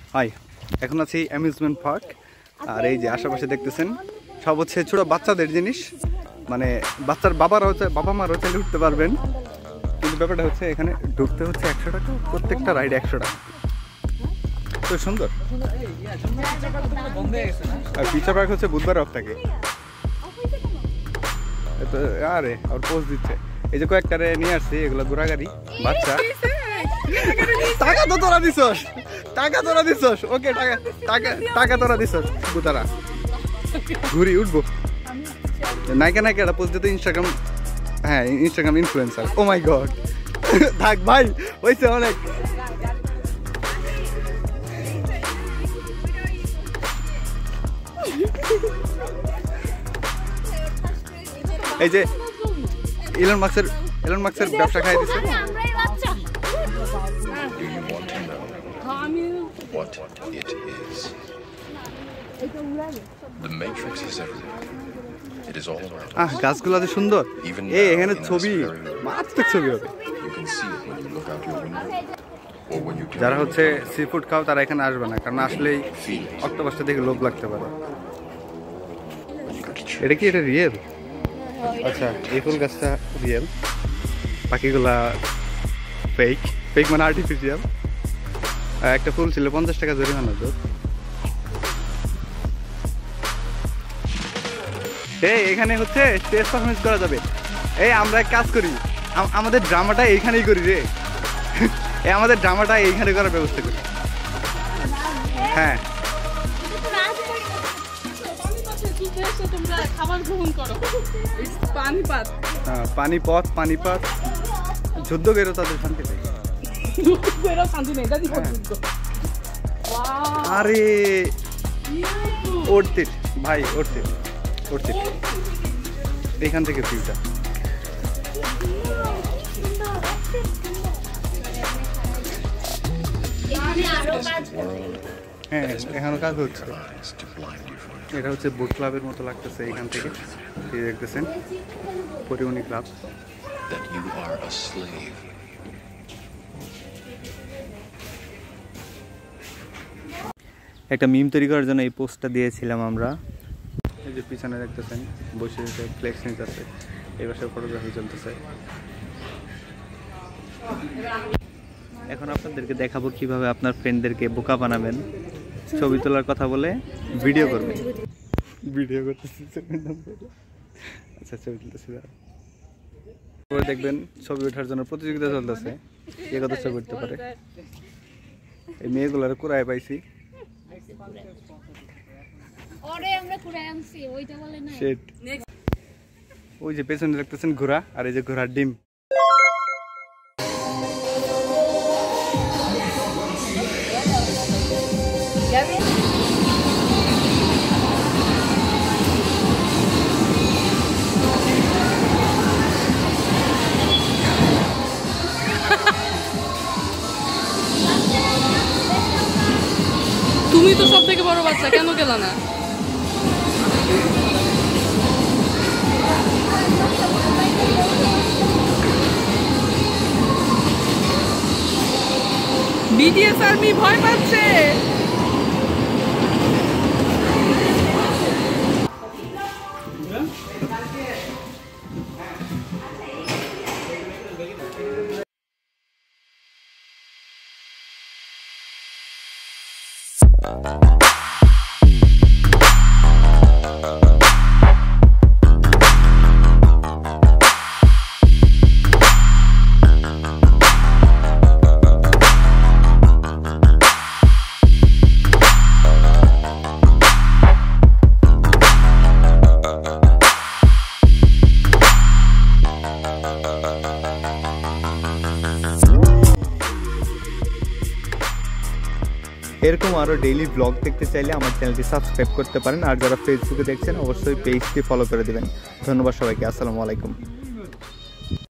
High, এখন আছি amusement park. আর এই যে আশেপাশে দেখতেছেন সব হচ্ছে ছোট বাচ্চাদের জিনিস, মানে বাচ্চার বাবা মারাও চাইলে উঠতে পারবেন, কিন্তু ব্যাপারটা হচ্ছে এখানে ঢুকতে হচ্ছে 100 টাকা, প্রত্যেকটা রাইড 100 টাকা। তো সুন্দর। আর ফিচার পার্ক হচ্ছে বুধবার অফ থাকে। আরে আর পোস্ট দিচ্ছে, এই যে কয়েকটারে নিয়ে আসছি, এগুলো ঘোরাগাড়ি বাচ্চা। টাকা তো তোরা দিছস, ওকে টাকা তোরা দিছস, বুতারা ঘুরি উঠবো। নায়িকা এটা পোস্ট দিতে ইনস্টাগ্রাম, হ্যাঁ Instagram influencer. Oh my God, থাক ভাই হয়েছে অনেক। এই যে ইলন মাস্কের ব্যবসা খাই দিচ্ছে। What it is. The matrix is everywhere. It is all around us. গাছগুলো যে সুন্দর, এই এখানে ছবি মারাত্মক ছবি হবে। You can see it when you look out your window or when you যারা হচ্ছে সি ফুড খাও তারা এখানে আসবে না, কারণ আসলেই অক্টোপাসটা দেখে লোভ লাগতে পারে। এটা কি এটা রিয়েল? আচ্ছা, এই ফুল গাছটা রিয়েল, বাকিগুলা ফেক মানে আর্টিফিশিয়াল। একটা ফুল ছিল 50 টাকা জরিমানা। তো এই এখানে হচ্ছে স্টেজ পারফরমেন্স করা যাবে। এই আমরা এক কাজ করি, আমাদের ড্রামাটা এইখানেই করি রে। আমাদের ড্রামাটা এইখানে করার ব্যবস্থা করি। হ্যাঁ পানিপথ যুদ্ধ করে তাদের শান্তি নেই। আরে উঠতে ভাই, উঠতে এখান থেকে ভিউটা। হ্যাঁ এখানে কাজ হচ্ছে। এটা হচ্ছে বোট ক্লাবের মতো লাগতেছে এখান থেকে, দেখতেছেন পরিমণি ক্লাব। একটা মিম তৈরি করার জন্য এই পোস্টটা দিয়েছিলাম আমরা। এই যে পিছনে দেখতেছেন বসে ফ্লেক্স নিতেছে, এই পাশে ফটোগ্রাফি চলতেছে। এখন আপনাদেরকে দেখাবো কিভাবে আপনার ফ্রেন্ডদেরকে বোকা বানাবেন। ছবি তোলার কথা বলে ভিডিও করবেন। ভিডিও করতেছি, আচ্ছা ছবি তুলতেছি। দেখবেন ছবি ওঠার জন্য প্রতিযোগিতা চলতেছে, কে কত ছবি উঠতে পারে। এই মেয়েগুলোর কুড়ায় পাইছি। ওই যে পেছনে দেখতেছেন ঘোড়া, আর এই যে ঘোড়ার ডিম। তুমি তো সব থেকে বড় বাচ্চা, কেন গেল না? বিটিএস আর্মি ভয় পাচ্ছে। এরকম আরও ডেইলি ব্লগ দেখতে চাইলে আমার চ্যানেলটি সাবস্ক্রাইব করতে পারেন। আর যারা ফেসবুকে দেখছেন অবশ্যই পেজটি ফলো করে দেবেন। ধন্যবাদ সবাইকে, আসসালামু আলাইকুম।